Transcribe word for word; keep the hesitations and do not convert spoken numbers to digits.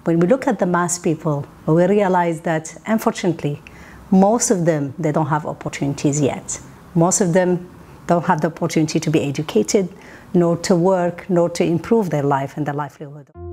when we look at the mass people, we realize that, unfortunately, most of them, they don't have opportunities yet. Most of them don't have the opportunity to be educated, nor to work, nor to improve their life and their livelihood.